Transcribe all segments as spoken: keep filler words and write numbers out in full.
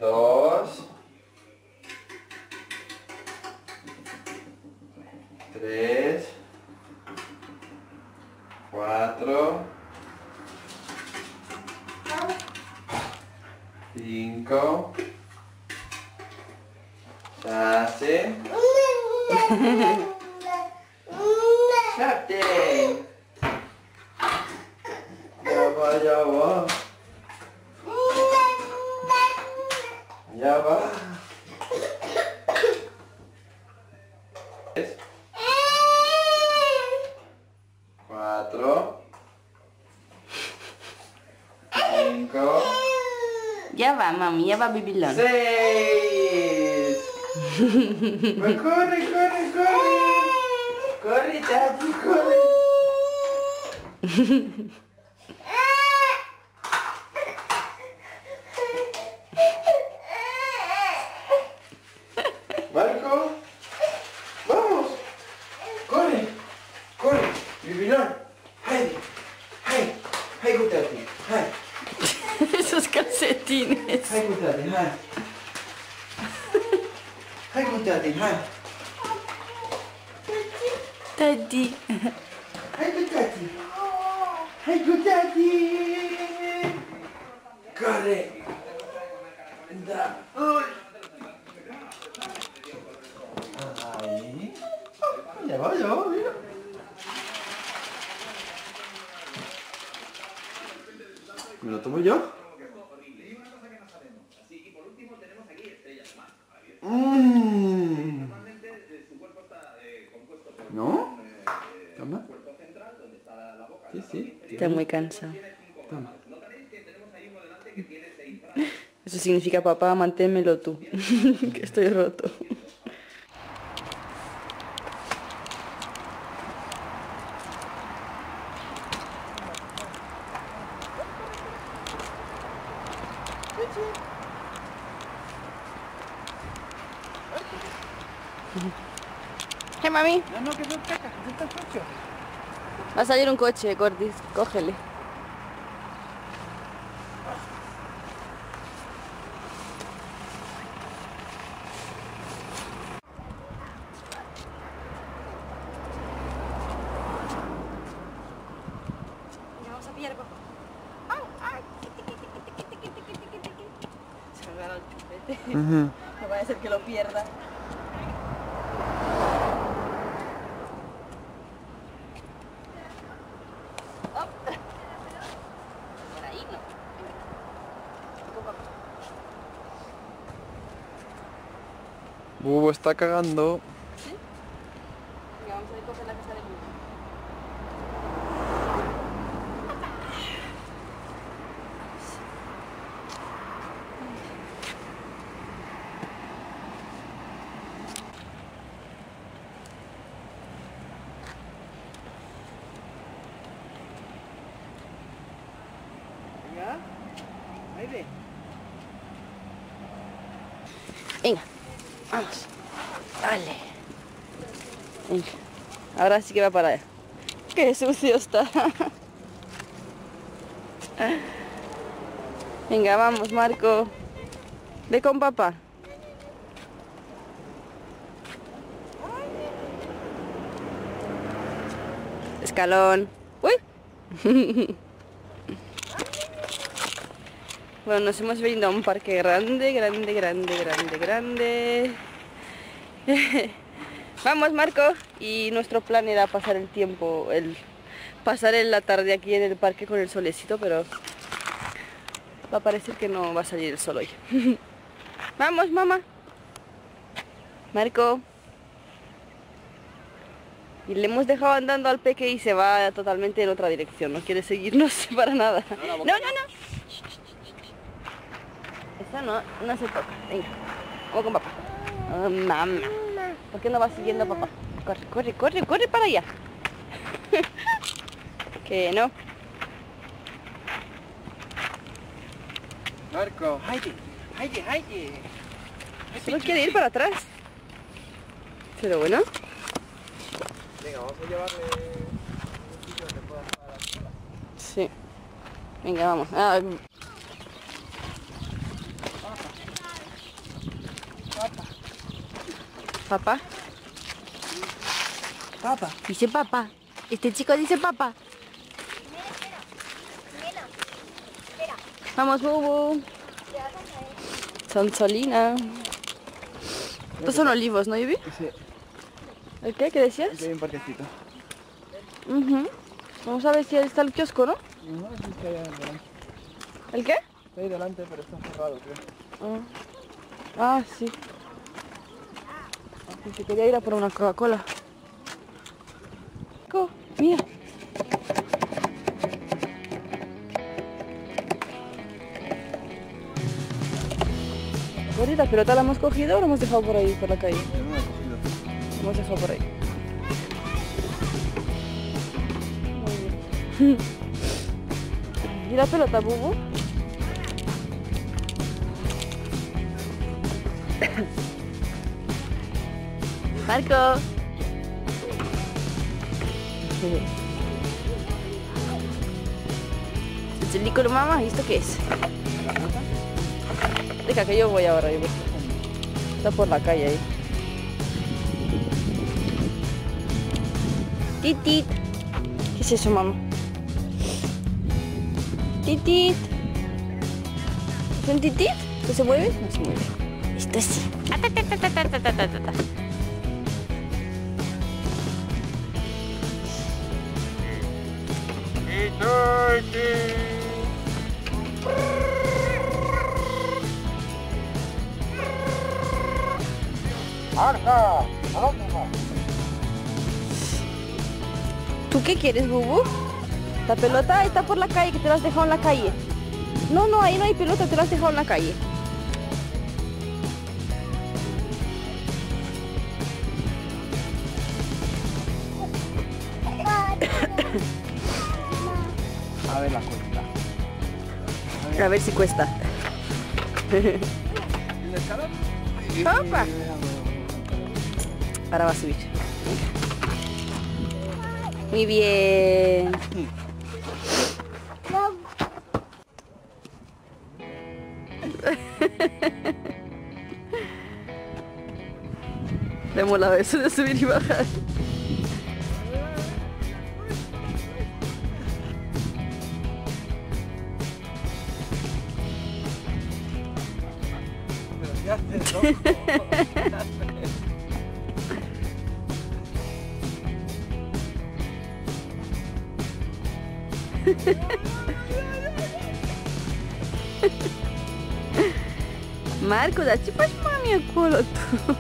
dos, tres, cuatro, cinco, seis, siete. Ya va, ya va. Ya va. Tres, cuatro, cinco. Ya va, mami, ya va, bibilón. Seis. Corre, corre, corre. Corre, Tati, corre. Marco, vamos. Corre, corre. Bibilón. Hey, hey, hey, good Tati. Hey. Esos calcetines. Hey, good Tati, hey. Hey, good Tati, hey. Tati. Hey, good Tati. Hey, good Tati. Corre. Da. Uy. Ahí. Ya va, ya va, mira. ¿Me lo tomo yo? Mmm. ¿No? ¿Toma? Sí, sí. Está muy cansado. Toma. Eso significa, papá, manténmelo tú. Que estoy roto. ¿Qué, mami? No, no, que son cacas, que son coches. Va a salir un coche, Cordis, cógele. Vamos a pillar, papá. ¡Ay, ay! Se me agarra el chupete. Uh-huh. No vaya a ser que lo pierda. Por ahí no. Venga. Bubo está cagando. ¿Sí? Venga, vamos a ir a coger la casa de Bubo. Venga. Ahí ve. Venga, vamos. Dale. Venga. Ahora sí que va para allá. Qué sucio está. Venga, vamos, Marco. Ve con papá. Escalón. Uy. Bueno, nos hemos venido a un parque grande, grande, grande, grande, grande. Vamos, Marco. Y nuestro plan era pasar el tiempo, el pasar en la tarde aquí en el parque con el solecito, pero va a parecer que no va a salir el sol hoy. Vamos, mamá. Marco. Y le hemos dejado andando al peque y se va totalmente en otra dirección. No quiere seguirnos para nada. No, no, no. Esa no, no se toca. Venga, vamos con papá. Oh, mamá. ¿Por qué no vas siguiendo a papá? Corre, corre, corre, corre para allá. Que no. Marco, Heidi, Heidi, Heidi. Solo quiere ir para atrás. Pero bueno. Venga, vamos a llevarle un sitio donde pueda estar a las solas. Sí. Venga, vamos. Ah, Papá. Papá. Dice papá. Este chico dice papá. Vamos, Bubu. Sonsolina. Estos son olivos, ¿no, Ivy? Sí. ¿El qué? ¿Qué decías? Aquí hay un parquecito. Uh-huh. Vamos a ver si ahí está el kiosco, ¿no? No, sí está ahí delante. ¿El qué? Está ahí delante, pero está cerrado, creo. Ah, ah sí. Y que quería ir a por una Coca-Cola. Co, mira. Ahorita, pero ¿la hemos cogido o la hemos dejado por ahí, por la calle? Yo no lo he cogido. La hemos dejado por ahí. Muy bien. ¿Y la pelota, Bubu? Marco. ¿Es con mamá? ¿Y esto qué es? Deja que yo voy ahora. Ahí voy. Está por la calle ahí. Titit. ¿Qué es eso, mamá? Titit. ¿Es un titit? ¿Que se mueve? No se mueve. Esto sí. ¡Arca! ¿A dónde vas? ¿Tú qué quieres, Bubu? La pelota está por la calle, que te la has dejado en la calle. No, no, ahí no hay pelota, te la has dejado en la calle. A ver la cuesta. A ver si cuesta. ¿Y la escala? ¡Opa! Ahora va a subir. Muy bien. Le mola eso de subir y bajar. ¿Qué haces, loco? Marco, dați faci mami acolo tu.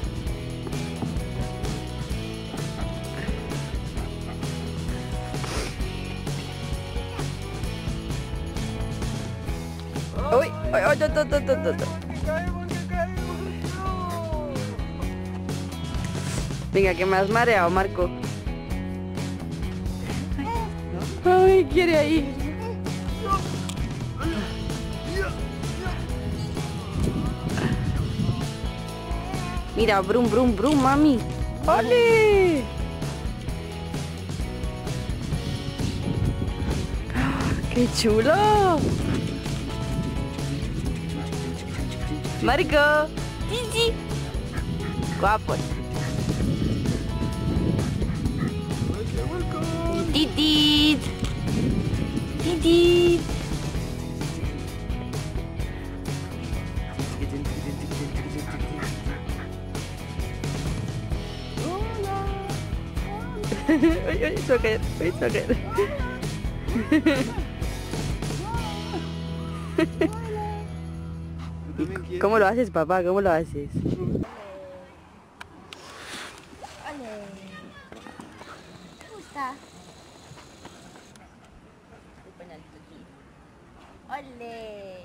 Uy, uy, uy, uy, uy, uy, uy, uy. Venga, que me has mareado, Marco. Ay, quiere ahí. Mira, brum, brum, brum, mami. ¡Ole! ¡Qué chulo! Marco, Gigi. Guapos. Titit. Titit. Uy, uy, se va a caer, uy, se va a caer. ¿Cómo lo haces, papá? ¿Cómo lo haces? ¡Ole!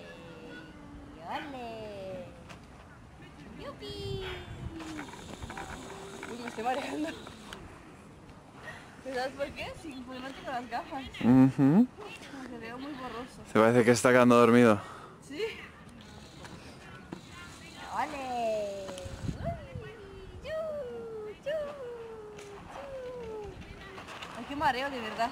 ¡Ole! ¡Yupi! Uy, me estoy mareando. ¿Sabes por qué? Sí, porque no tengo las gafas. Uh-huh. Como que veo muy borroso. Se parece que está quedando dormido. ¿Sí? ¡Ole! Ay, qué mareo, de verdad.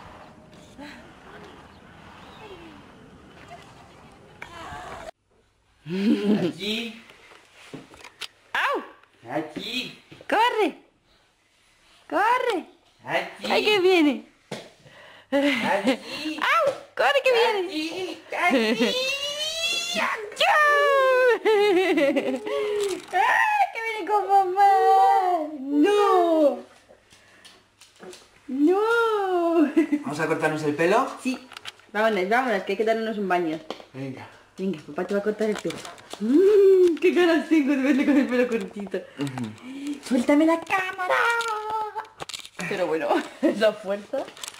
Aquí. ¡Au! Aquí. ¡Que viene con mamá! ¡No! ¡No! ¿Vamos a cortarnos el pelo? Sí. Vámonos, vámonos, que hay que darnos un baño. Venga. Venga, papá te va a cortar el pelo. Mm, ¡Qué ganas tengo de verle con el pelo cortito! Uh-huh. ¡Suéltame la cámara! Pero bueno, es la fuerza.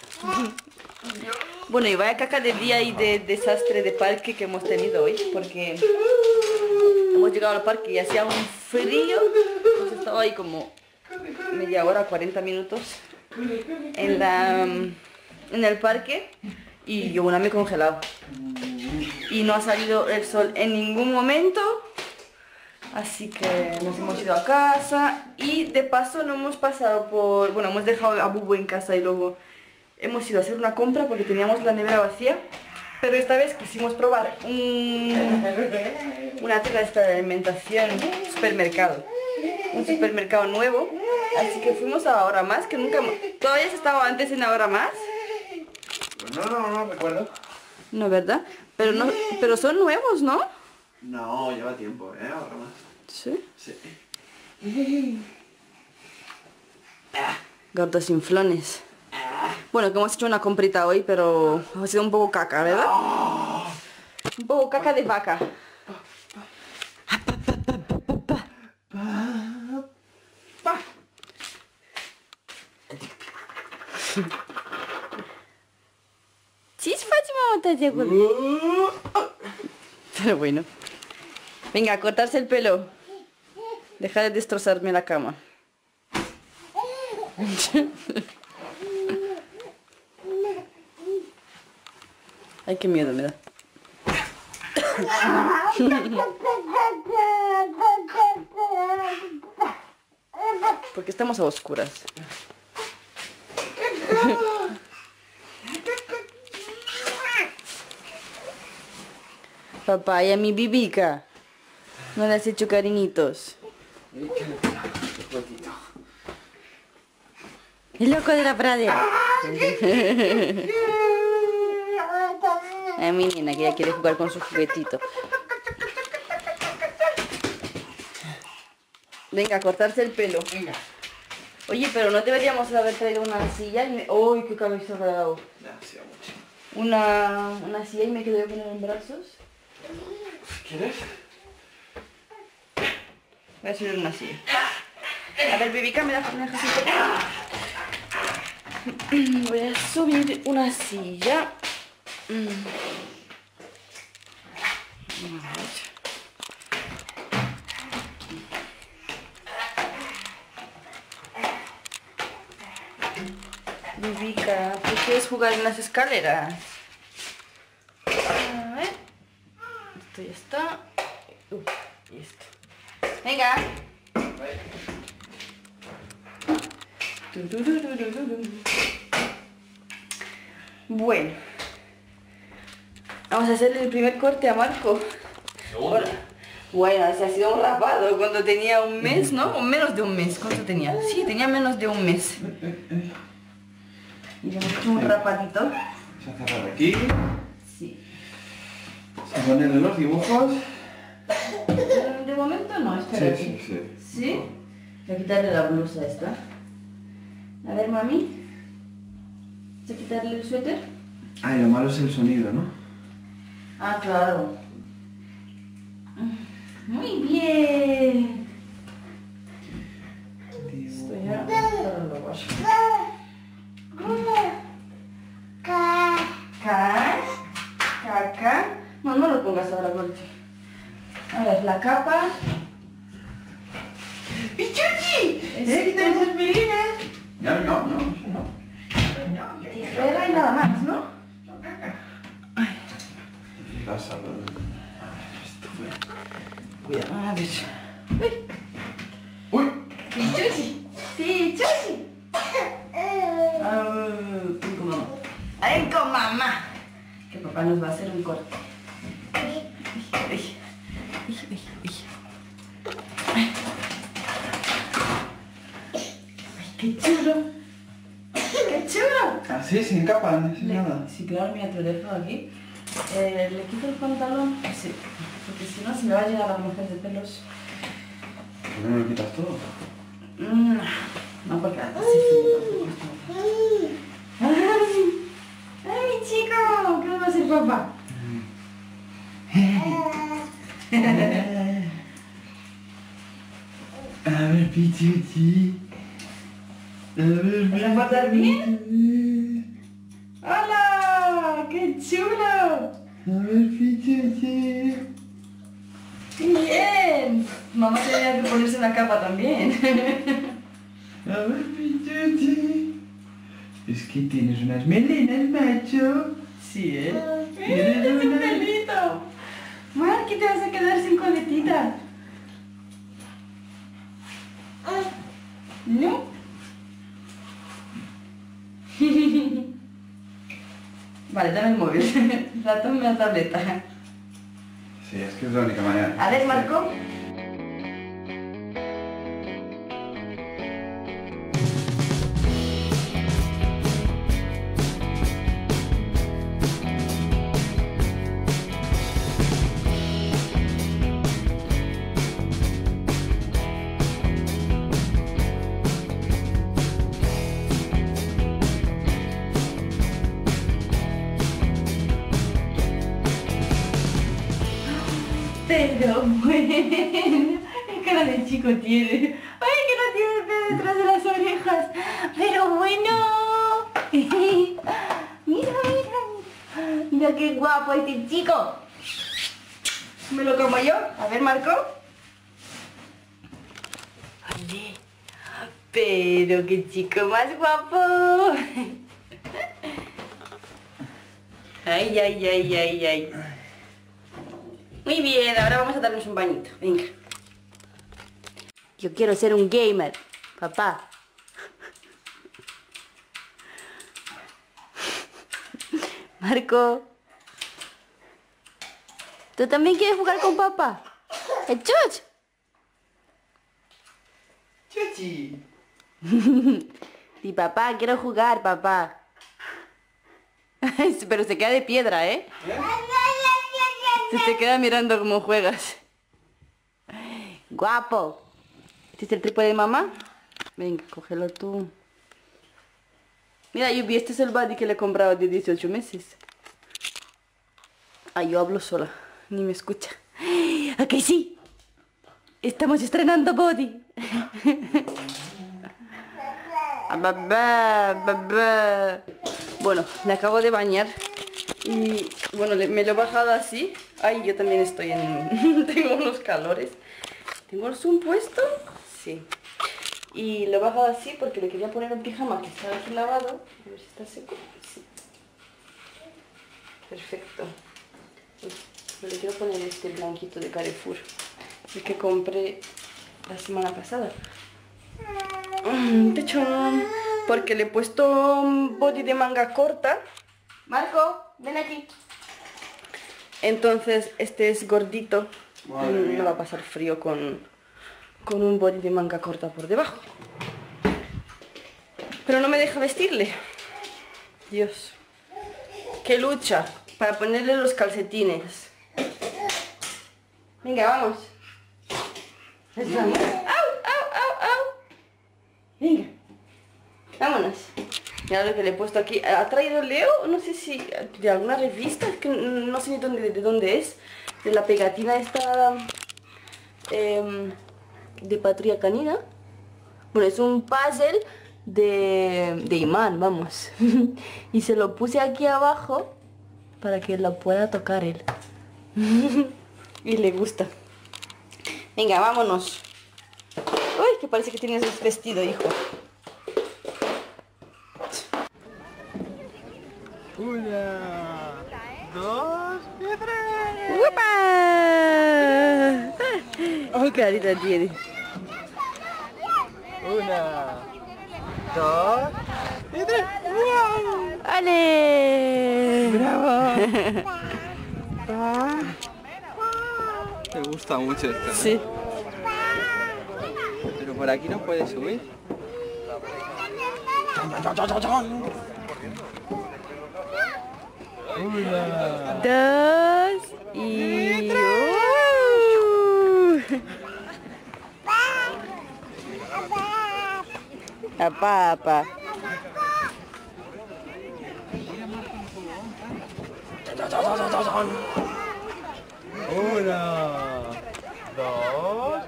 Bueno, y vaya caca de día y de desastre de parque que hemos tenido hoy, porque hemos llegado al parque y hacía un frío. Hemos estado ahí como media hora, cuarenta minutos en, la, en el parque y yo una me he congelado. Y no ha salido el sol en ningún momento, así que nos hemos ido a casa y de paso no hemos pasado por... Bueno, hemos dejado a Bubu en casa y luego hemos ido a hacer una compra porque teníamos la nevera vacía, pero esta vez quisimos probar un, una tienda de alimentación, un supermercado, un supermercado nuevo, así que fuimos a Ahorra Más, que nunca... ¿Todavía has estado antes en Ahorra Más? Pues no, no, no recuerdo. No, ¿verdad? Pero no, pero son nuevos, ¿no? No, lleva tiempo, ¿eh? Ahorra Más. ¿Sí? Sí. Gordos inflones. Bueno, que hemos hecho una comprita hoy, pero ha sido un poco caca, ¿verdad? Un poco caca de vaca. Sí, es fácil, pero bueno. Venga, a cortarse el pelo. Deja de destrozarme la cama. Ay, qué miedo me da. Porque estamos a oscuras. Papá, y a mi bibica no le has hecho cariñitos. El loco de la pradera. A mi nena que ya quiere jugar con su juguetito. Venga, a cortarse el pelo. Venga. Oye, pero no deberíamos haber traído una silla y me... ¡Uy, qué cabeza me ha dado! Una, una silla y me quedé con en brazos. ¿Quieres? Voy a subir una silla. A ver, Bibica, me dejas un Voy a subir una silla. Bibica, ¿tú quieres jugar en las escaleras? A ver. Esto ya está. Uh, y esto. Venga. Bueno. Vamos a hacerle el primer corte a Marco. Bueno, bueno, ese ha sido un rapado cuando tenía un mes, ¿no? O menos de un mes. ¿Cuánto tenía? Sí, tenía menos de un mes. Y le hemos hecho un rapadito. Se ha cerrado aquí. Sí. Se ponen los dibujos. De momento no, espera. Sí, sí, sí. ¿Sí? Voy a quitarle la blusa esta. A ver, mami. ¿Vas a quitarle el suéter? Ay, lo malo es el sonido, ¿no? Ah, claro. Muy bien. Esto ya ahora lo guardo. Caca. Caca. No, no lo pongas ahora, Golchi. A ver, la capa. ¡Pichuchi! ¿Eh? ¿Tienes aspirinas? No, no, no. no. Tijera y nada más, ¿no? Pasa, Cuidado, a ver. ¡Uy! ¡Pichuchi! ¡Sí, Chuchi! ¡Ay, con mamá! Que papá nos va a hacer un corte. Ay, ay, ay, ay, ay. Ay, qué chulo. ¡Qué chulo! Así, sin capa, sin Le- nada. Sí, claro, mira, te lo dejo aquí. Eh, ¿Le quito el pantalón? Sí, porque si no se me va a llenar la mujer de pelos. ¿Por qué no lo quitas todo? Mm, no, porque así sí. ¡Ay! ¡Ay, mi chico! ¿Qué va a hacer papá? A ver, Pichuchi. A ver, ¿Vas a portar bien? ¡Hola! ¡Qué chulo! A ver, Pichuchi. ¡Bien! Mamá tenía que ponerse una capa también. A ver, Pichuchi. Es que tienes unas melenas, macho. Sí, ¿eh? Tienes ¡Mira, un unas... pelito! Mar, ¿qué te vas a quedar sin coletita? ¿No? Vale, dame el móvil. Dame la tableta. Sí, es que es la única manera. A ver, Marco. Pero bueno, qué cara de chico tiene. Ay, que no tiene el pelo detrás de las orejas. Pero bueno. Mira, mira, mira. Mira qué guapo este chico. ¿Me lo como yo? A ver, Marco. Oye, pero qué chico más guapo. Ay, ay, ay, ay, ay. Muy bien, ahora vamos a darnos un bañito. Venga. Yo quiero ser un gamer, papá. Marco. ¿Tú también quieres jugar con papá? ¡Eh, Chuch! Chuchi. Sí, papá, quiero jugar, papá. Pero se queda de piedra, ¿eh? Se te queda mirando cómo juegas. Guapo. ¿Este es el trípode de mamá? Venga, cógelo tú. Mira, Yubi, este es el body que le he comprado de dieciocho meses. Ah, yo hablo sola. Ni me escucha. ¿A que sí? Estamos estrenando body. Babá, babá. Bueno, me acabo de bañar. Y bueno, me lo he bajado así. Ay, yo también estoy en... tengo unos calores. ¿Tengo el zoom puesto? Sí. Y lo he bajado así porque le quería poner un pijama que estaba aquí lavado. A ver si está seco. Sí. Perfecto. Uy, le quiero poner este blanquito de Carrefour. El que compré la semana pasada. Techón. Porque le he puesto un body de manga corta. Marco, ven aquí. Entonces este es gordito. No va a pasar frío con, con un body de manga corta por debajo. Pero no me deja vestirle. Dios. Qué lucha para ponerle los calcetines. Venga, vamos. Vamos. ¡Au, au, au, au! Venga. Vámonos. Mira lo que le he puesto aquí. Ha traído Leo, no sé si de alguna revista, es que no sé ni dónde, de dónde es. De la pegatina esta eh, de Patria Canina. Bueno, es un puzzle de, de imán, vamos. Y se lo puse aquí abajo para que lo pueda tocar él. Y le gusta. Venga, vámonos. Uy, que parece que tienes vestido, hijo. Una, dos y tres. ¡Upa! ¡Qué carita tiene! Una, dos y tres. ¡Wow! ¡Ale! ¡Bravo! Ah. Me gusta mucho esto, ¿no? Sí. Pero por aquí no puedes subir. Una. Dos y... ¡Uh! A papa. Una. Dos.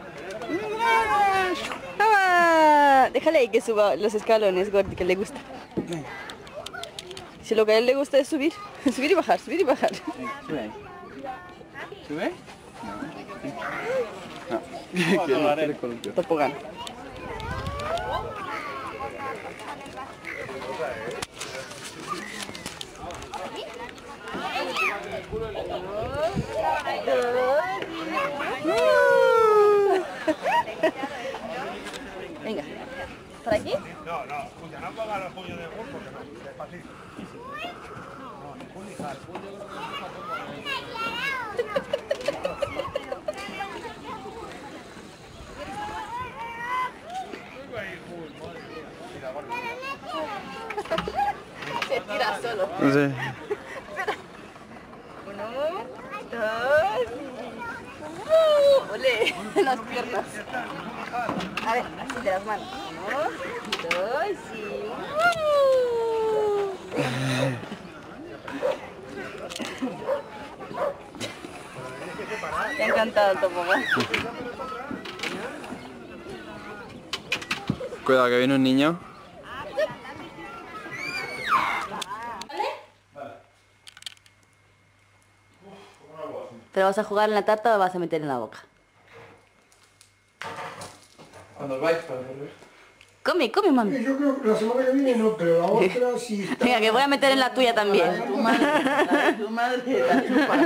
¡Ah! Déjale ahí que suba los escalones, Gordi, que le gusta. Si lo que a él le gusta es subir, subir y bajar, subir y bajar. Sube ahí. ¿Sube? No. No. ¿Qué le colocó? Topogán. Venga, ¿por aquí? No, no, escucha, no pongas los puños de golf porque no, despacito. No, ni puño ni jal, puño creo que Se tira solo. Sí. Uno, dos, ¡uh! ¡Olé! Las piernas. A ver, así de las manos. Uno, dos y... ¡uh! Te ha encantado el tobogán. Cuidado que viene un niño. ¿Pero vas a jugar en la tarta o vas a meter en la boca? Cuando vais para volver. Come, come, mami. Yo creo que la semana que viene no, pero la otra sí está. Venga, que voy a meter en la tuya también. Tu madre, tu madre la chupa.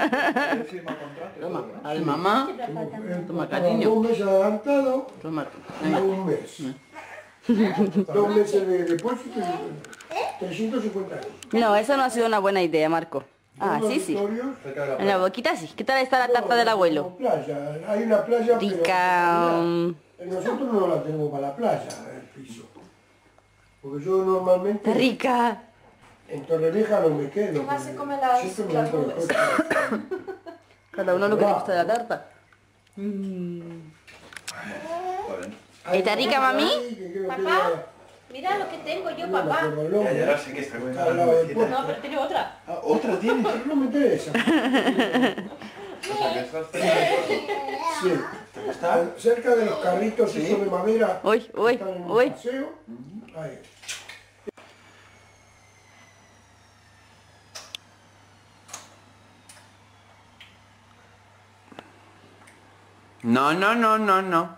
Toma, al mamá, toma cariño. Dos meses adelantado Toma. y un mes. Dos meses de depósito y trescientos cincuenta euros. No, eso no ha sido una buena idea, Marco. Ah, sí, sí. En la boquita sí. ¿Qué tal está la tarta del abuelo? Playa. Hay una playa, pero Rica. um, nosotros no la tenemos para la playa, el piso. Porque yo normalmente Está rica. en Torrevieja no me quedo. Tomás se porque come las- siempre me las meto en el nubes. coche. Cada uno lo que le gusta de la tarta. Hay ¿Está rica, una mami? ahí que creo que Papá, era- mira lo que tengo yo, no me papá. acuerdo el nombre. Ya, ya sé que está buena Al la lado del nubecita. puerto. No, pero tiene otra. Ah, ¿otra tiene? No me interesa. Sí. ¿Está? Cerca de los carritos esos de madera. Uy, que uy, están en el uy. paseo. Ahí. No, no, no, no, no.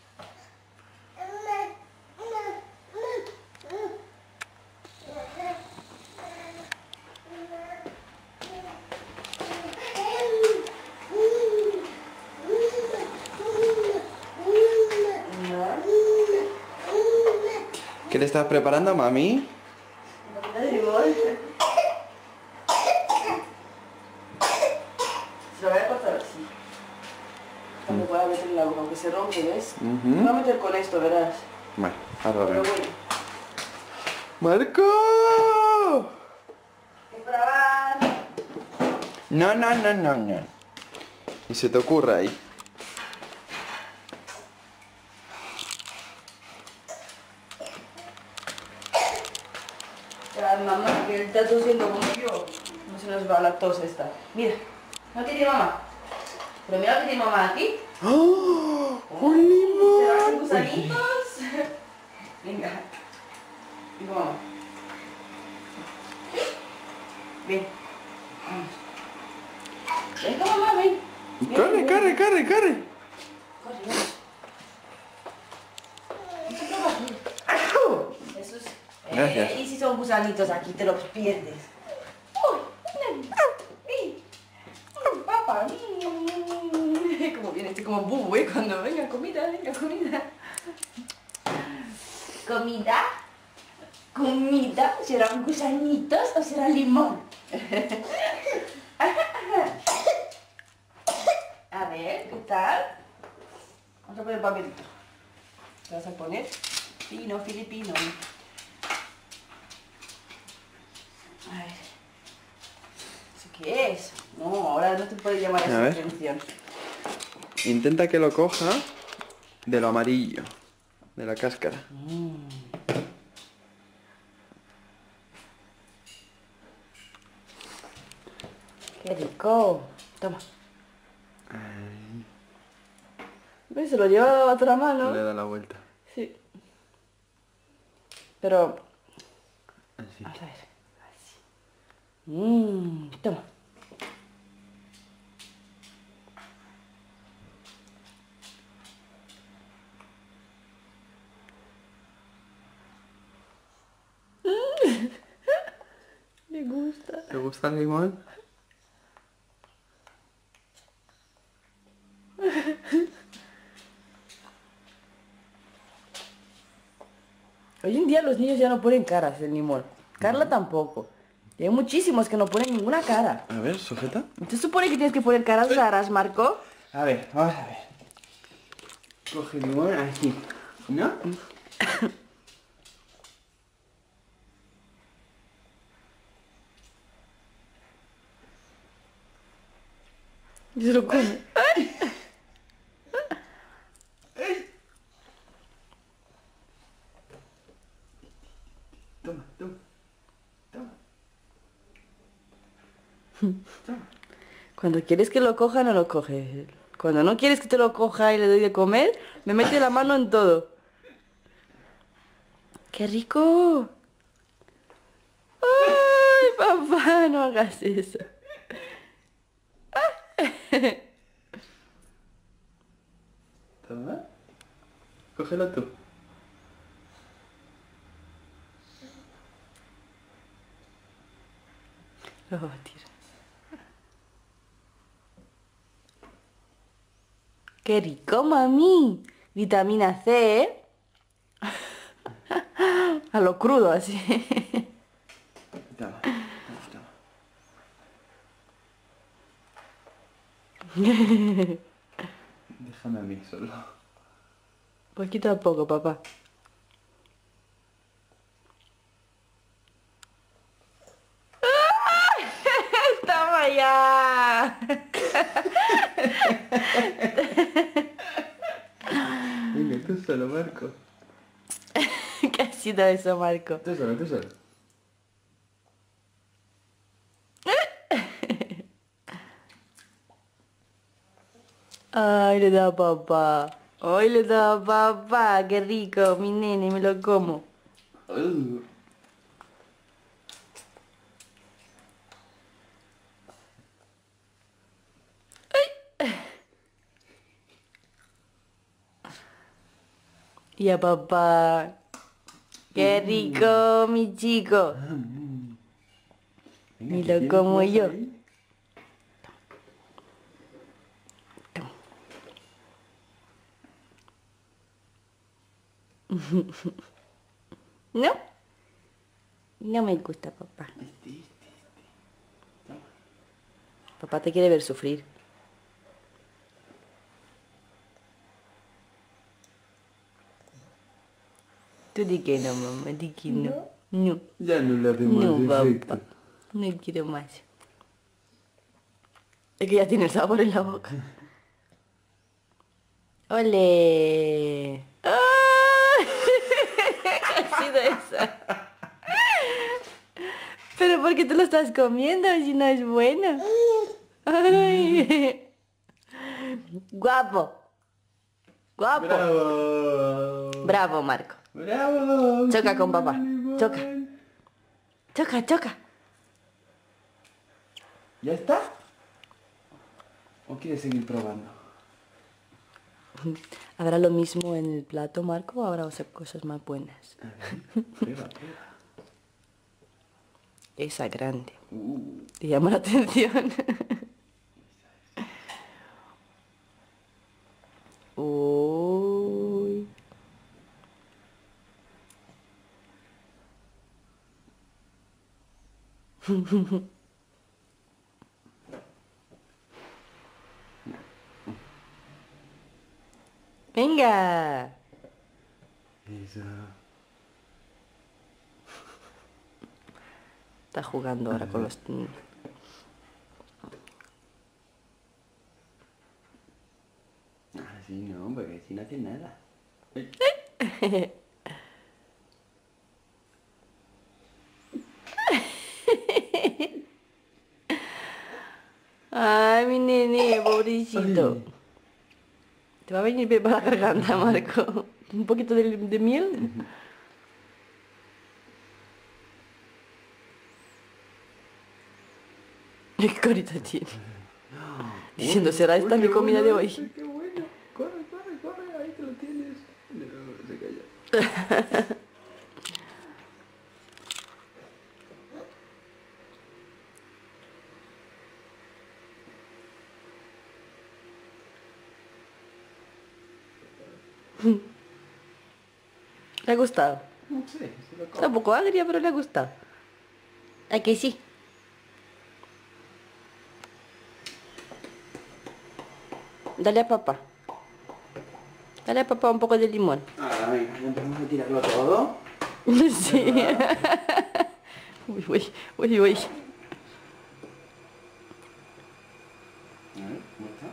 ¿Qué le estás preparando, mami? Se lo voy a cortar así. También voy a meter en la boca, aunque se rompe, ¿ves? Ujú. Me voy a meter con esto, verás. Bueno, ahora Pero vemos. bueno. ¡Marco! Hay que probar. No, no, no, no, no. Y se te ocurre ahí. Ya, mamá, que está tosiendo como yo. No se nos va la tos esta. Mira, ¿no tiene mamá? Pero mira lo que tiene mamá aquí. ¡Oh! ¡Un Se limón! van gusanitos. Venga. Venga, mamá. Ven. Vamos. Venga, mamá, ven. Ven, ¡Corre, ven. corre, corre, corre! Corre, vamos. Eso es. Gracias. Eh, y si son gusanitos aquí, te los pierdes. Uy, ven. Ven. Uy, papá. Como viene este como bubu, ¿eh? Cuando venga comida, venga comida. ¿Comida? ¿Comida? ¿Serán gusanitos o será limón? A ver, ¿qué tal? Vamos a poner papelito. ¿Te vas a poner? Pino filipino. A ver. ¿Qué es? No, ahora no te puede llamar A esa ver. atención. Intenta que lo coja de lo amarillo, de la cáscara. Qué rico. Toma. ¿Ves? Se lo lleva a la otra mano. Le da la vuelta. Sí. Pero... Así. Vamos a ver. Así. Mmm, toma. Me gusta. ¿Te gusta el limón? Hoy en día los niños ya no ponen caras en limón. Carla tampoco. Y hay muchísimos que no ponen ninguna cara. A ver, sujeta. ¿Te supone que tienes que poner caras raras, Marco? A ver, vamos a ver. Coge el limón así, ¿no? Y se lo come. Toma, toma. Toma. Cuando quieres que lo coja, no lo coge. Cuando no quieres que te lo coja y le doy de comer, me mete la mano en todo. ¡Qué rico! ¡Ay, papá! No hagas eso. Toma. Cógelo tú. Lo va a tirar. ¡Qué rico, mami! Vitamina C, ¿eh? A lo crudo, así. Toma, toma, Déjame a mí solo. Poquito a poco, papá. ¡Toma ya! Venga, tú solo, Marco. ¿Qué ha sido eso, Marco? Tú solo, tú solo. Ay, le da a papá. Ay, le da a papá. Qué rico, mi nene, me lo como. Uh. Y a papá. Qué rico, mi chico. Venga, Y ¿que lo tienes como más yo. ahí? ¿No? No me gusta, papá. Este, este, este. Papá te quiere ver sufrir. Tú di que no, mamá, di que no. No, Ya no le hacemos no, efecto. papá. No quiero más. Es que ya tiene el sabor en la boca. ¡Ole! ¡Ah! ¿Qué ha sido eso? ¿Pero por qué te lo estás comiendo si no es bueno? Ay. Guapo. Guapo. ¡Bravo! Bravo, Marco. ¡Bravo! Choca con papá. ¡Limón! Choca. Choca, choca. ¿Ya está? ¿O quieres seguir probando? ¿Habrá lo mismo en el plato, Marco, o habrá otras cosas más buenas? A ver, prueba, prueba. Esa grande. Uh, Te llama la atención. Uy. Venga. Eso. Está jugando ahora con los... Sí, no, porque si no hace nada. Ay, mi nene, pobrecito. Ay. Te va a venir para la garganta, Marco. Un poquito de, de miel. ¿Qué carita tiene? Diciendo, ¿será esta mi comida de hoy? Qué bueno. Corre, corre, corre, ahí te lo tienes. No, se calla. ¿Le ha gustado? No sé, se lo Está como. un poco agria, pero le ha gustado. ¿A que sí? Dale a papá. Dale a papá un poco de limón. Ahora, venga, ya empezamos a tirarlo todo. Sí. Uy, uy, uy, uy. A ver, ¿cómo está?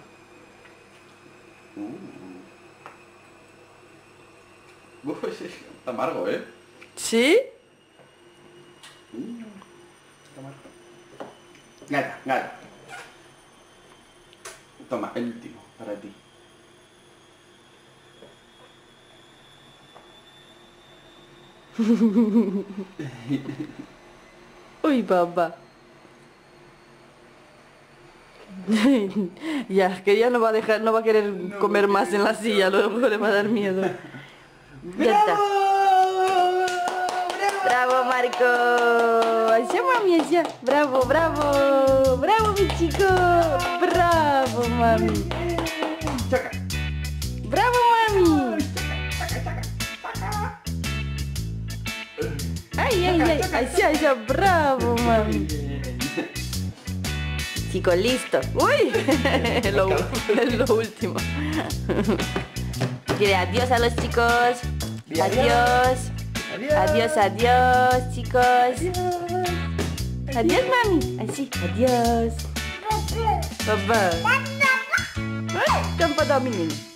Uh. Uf, sí, está amargo, ¿eh? ¿Sí? Uh, está amargo. Gata, gata. Toma, el último, para ti. Uy, papá. Ya, que ya no va a dejar, no va a querer comer más en la silla, luego le va a dar miedo. Ya está. Bravo, Marco. Allá, mami, allá. Bravo, bravo. Bravo, mi chico. Bravo, mami. Chaca. Bravo, mami. Ay, ay, ay. Allá, allá. Bravo, mami. Chicos, listo. Uy, lo, lo último. Dile adiós a los chicos. Adiós. Adiós, adiós, chicos. Adiós, mami. Así, adiós. Papá. Ay, campo da menino.